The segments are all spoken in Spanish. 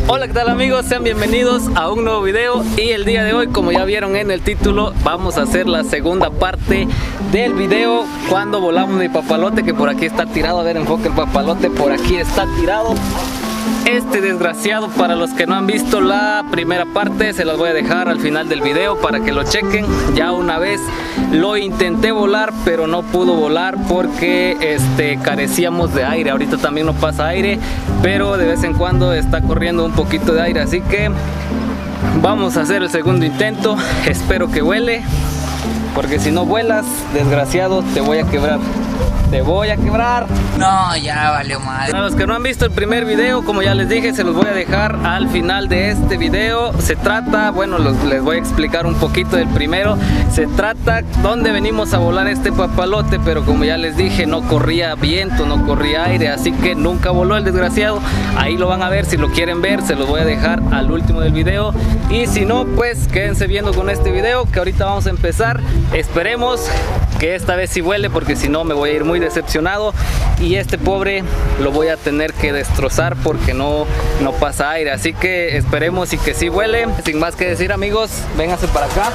Hola, ¿qué tal amigos? Sean bienvenidos a un nuevo video y el día de hoy, como ya vieron en el título, vamos a hacer la segunda parte del video cuando volamos mi papalote, que por aquí está tirado. A ver, enfoque el papalote, por aquí está tirado. Este desgraciado, para los que no han visto la primera parte, se las voy a dejar al final del video para que lo chequen. Ya una vez lo intenté volar, pero no pudo volar porque carecíamos de aire. Ahorita también no pasa aire, pero de vez en cuando está corriendo un poquito de aire, así que vamos a hacer el segundo intento. Espero que vuele, porque si no vuelas, desgraciado, te voy a quebrar. Te voy a quebrar. No, ya valió madre. Para los que no han visto el primer video, como ya les dije, se los voy a dejar al final de este video. Se trata, bueno, les voy a explicar un poquito del primero. Se trata dónde venimos a volar este papalote, pero como ya les dije, no corría viento, no corría aire, así que nunca voló el desgraciado. Ahí lo van a ver, si lo quieren ver, se los voy a dejar al último del video. Y si no, pues quédense viendo con este video, que ahorita vamos a empezar. Esperemos que esta vez sí vuele, porque si no me voy a ir muy decepcionado y este pobre lo voy a tener que destrozar porque no pasa aire. Así que esperemos y que sí vuele. Sin más que decir, amigos, vénganse para acá.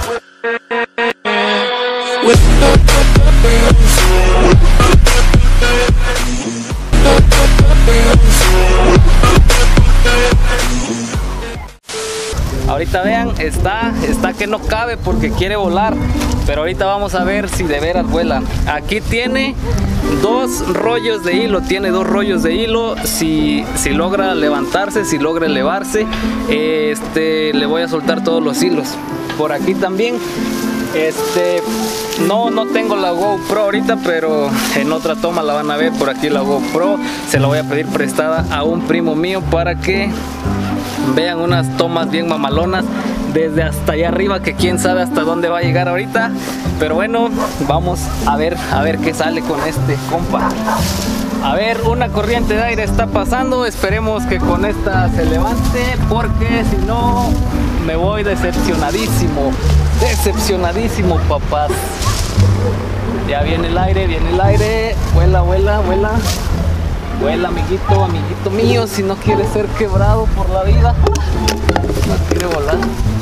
Ahorita vean, está que no cabe porque quiere volar, pero ahorita vamos a ver si de veras vuela. Aquí tiene dos rollos de hilo, si logra levantarse, si logra elevarse, le voy a soltar todos los hilos. Por aquí también, no tengo la GoPro ahorita, pero en otra toma la van a ver. Por aquí la GoPro se la voy a pedir prestada a un primo mío para que vean unas tomas bien mamalonas desde hasta allá arriba, que quién sabe hasta dónde va a llegar ahorita. Pero bueno, vamos a ver qué sale con este compa. A ver, una corriente de aire está pasando. Esperemos que con esta se levante, porque si no me voy decepcionadísimo, papás. Ya viene el aire, vuela, amiguito mío, si no quiere ser quebrado por la vida, no quiere volar.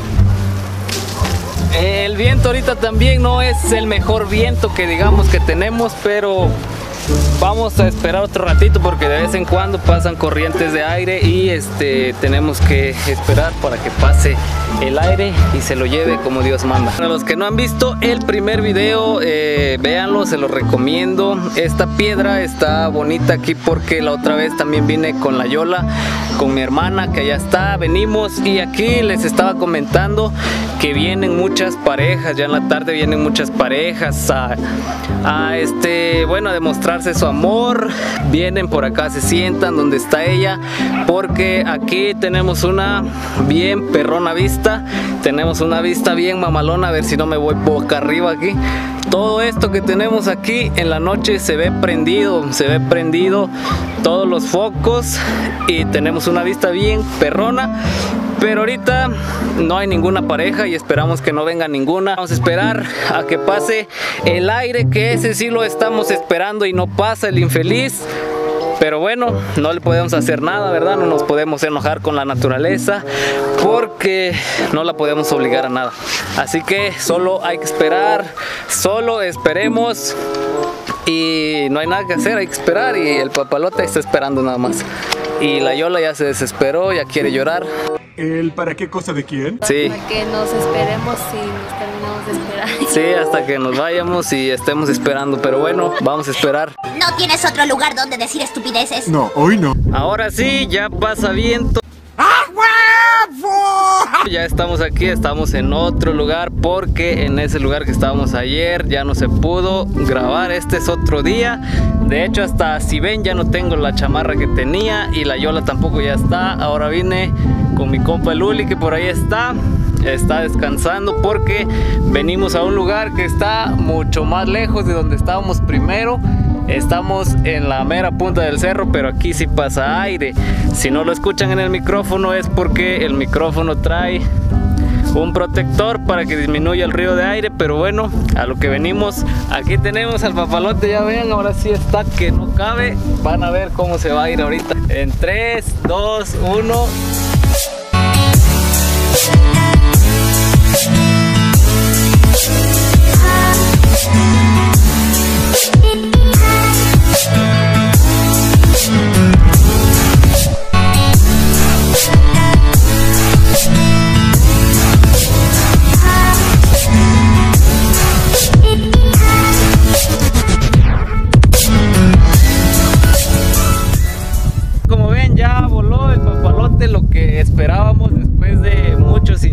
El viento ahorita también no es el mejor viento que digamos que tenemos, pero vamos a esperar otro ratito porque de vez en cuando pasan corrientes de aire y tenemos que esperar para que pase el aire y se lo lleve como Dios manda. Para los que no han visto el primer video, véanlo, se los recomiendo. Esta piedra está bonita aquí porque la otra vez también vine con la Yola, con mi hermana, que allá está, venimos y aquí les estaba comentando que vienen muchas parejas, ya en la tarde vienen muchas parejas a demostrarse su amor. Vienen por acá, se sientan donde está ella, porque aquí tenemos una bien perrona vista, tenemos una vista bien mamalona. A ver si no me voy boca arriba aquí. Todo esto que tenemos aquí en la noche se ve prendido todos los focos y tenemos una vista bien perrona. Pero ahorita no hay ninguna pareja y esperamos que no venga ninguna. Vamos a esperar a que pase el aire, que ese sí lo estamos esperando y no pasa el infeliz. Pero bueno, no le podemos hacer nada, ¿verdad? No nos podemos enojar con la naturaleza porque no la podemos obligar a nada. Así que solo hay que esperar, solo esperemos. Y no hay nada que hacer, hay que esperar. Y el papalote está esperando nada más. Y la Yola ya se desesperó, ya quiere llorar. ¿El para qué cosa de quién? Sí. Para que nos esperemos y nos terminamos de esperar. Sí, hasta que nos vayamos y estemos esperando. Pero bueno, vamos a esperar. ¿No tienes otro lugar donde decir estupideces? No, hoy no. Ahora sí, ya pasa viento. Ya estamos aquí, estamos en otro lugar, porque en ese lugar que estábamos ayer ya no se pudo grabar. Este es otro día. De hecho, hasta si ven, ya no tengo la chamarra que tenía y la Yola tampoco ya está. Ahora vine con mi compa Luli, que por ahí está descansando, porque venimos a un lugar que está mucho más lejos de donde estábamos primero. Estamos en la mera punta del cerro, pero aquí sí pasa aire. Si no lo escuchan en el micrófono es porque el micrófono trae un protector para que disminuya el ruido de aire. Pero bueno, a lo que venimos. Aquí tenemos al papalote, ya ven, ahora sí está que no cabe. Van a ver cómo se va a ir ahorita. En 3, 2, 1...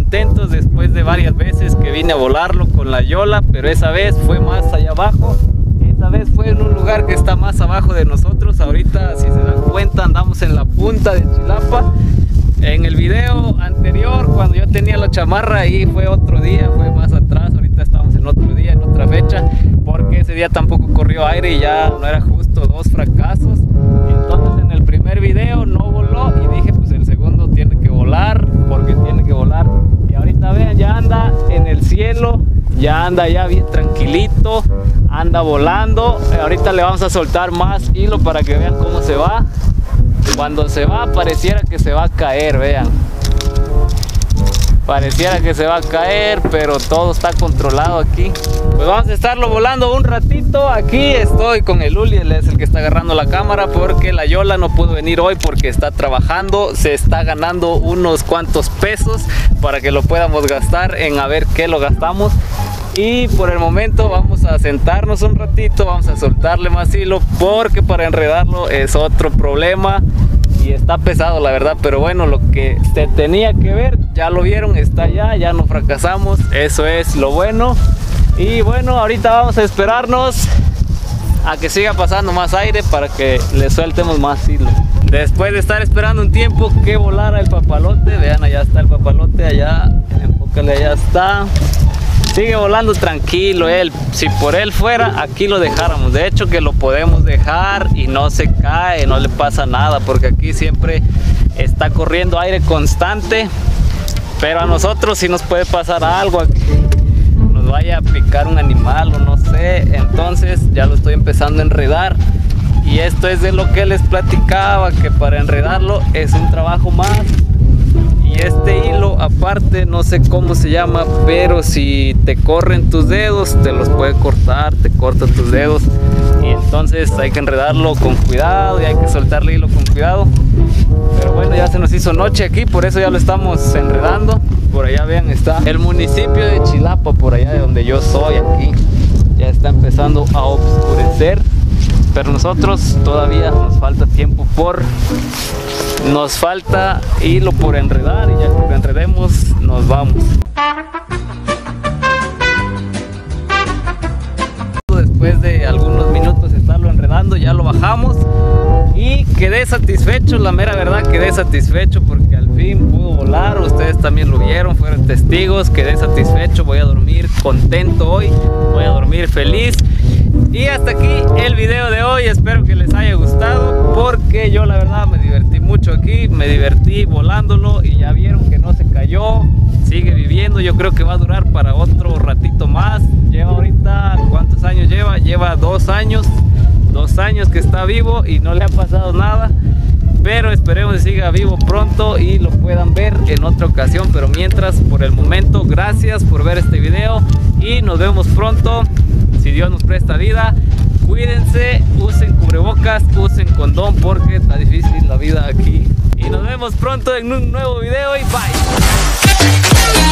contentos después de varias veces que vine a volarlo con la yola, pero esa vez fue más allá abajo. Esta vez fue en un lugar que está más abajo de nosotros. Ahorita, si se dan cuenta, andamos en la punta de Chilapa. En el video anterior, cuando yo tenía la chamarra, ahí fue otro día, fue más atrás. Ahorita estamos en otro día, en otra fecha, porque ese día tampoco corrió aire y ya no era justo, 2 fracasos. Entonces en el primer video no voló y dije, pues el segundo tiene que volar, porque tiene que volar. Y ahorita vean, ya anda en el cielo, ya anda ya bien tranquilito, anda volando. Ahorita le vamos a soltar más hilo para que vean cómo se va. Cuando se va, pareciera que se va a caer, vean. Pareciera que se va a caer, pero todo está controlado aquí. Pues vamos a estarlo volando un ratito. Aquí estoy con el Uli, él es el que está agarrando la cámara, porque la Yola no pudo venir hoy porque está trabajando. Se está ganando unos cuantos pesos para que lo podamos gastar en a ver qué lo gastamos. Y por el momento vamos a sentarnos un ratito, vamos a soltarle más hilo, porque para enredarlo es otro problema y está pesado, la verdad. Pero bueno, lo que se tenía que ver, ya lo vieron, está allá, ya no fracasamos, eso es lo bueno. Y bueno, ahorita vamos a esperarnos a que siga pasando más aire para que le sueltemos más hilo. Después de estar esperando un tiempo que volara el papalote, vean, allá está el papalote, allá, enfócale, allá está. Sigue volando tranquilo él. Si por él fuera, aquí lo dejáramos. De hecho que lo podemos dejar y no se cae, no le pasa nada, porque aquí siempre está corriendo aire constante. Pero a nosotros sí nos puede pasar algo, aquí nos vaya a picar un animal o no sé. Entonces ya lo estoy empezando a enredar. Y esto es de lo que les platicaba, que para enredarlo es un trabajo más. Y este hilo aparte, no sé cómo se llama, pero si te corren tus dedos, te los puede cortar, te corta tus dedos. Y entonces hay que enredarlo con cuidado y hay que soltarle hilo con cuidado. Pero bueno, ya se nos hizo noche aquí, por eso ya lo estamos enredando. Por allá vean, está el municipio de Chilapa, por allá de donde yo soy, aquí. Ya está empezando a oscurecer. Pero nosotros todavía nos falta tiempo nos falta hilo por enredar, y ya que lo enredemos nos vamos. Después de algunos minutos de estarlo enredando, ya lo bajamos y quedé satisfecho, la mera verdad, quedé satisfecho porque al fin pudo volar. Ustedes también lo vieron, fueron testigos, quedé satisfecho. Voy a dormir contento hoy, voy a dormir feliz. Y hasta aquí el video de hoy, espero que les haya gustado, porque yo la verdad me divertí mucho aquí, me divertí volándolo y ya vieron que no se cayó, sigue viviendo. Yo creo que va a durar para otro ratito más. Lleva ahorita, ¿cuántos años lleva? Lleva 2 años, 2 años que está vivo y no le ha pasado nada. Pero esperemos que siga vivo pronto y lo puedan ver en otra ocasión. Pero mientras, por el momento, gracias por ver este video y nos vemos pronto, si Dios nos presta vida. Cuídense, usen cubrebocas, usen condón, porque está difícil la vida aquí. Y nos vemos pronto en un nuevo video y bye.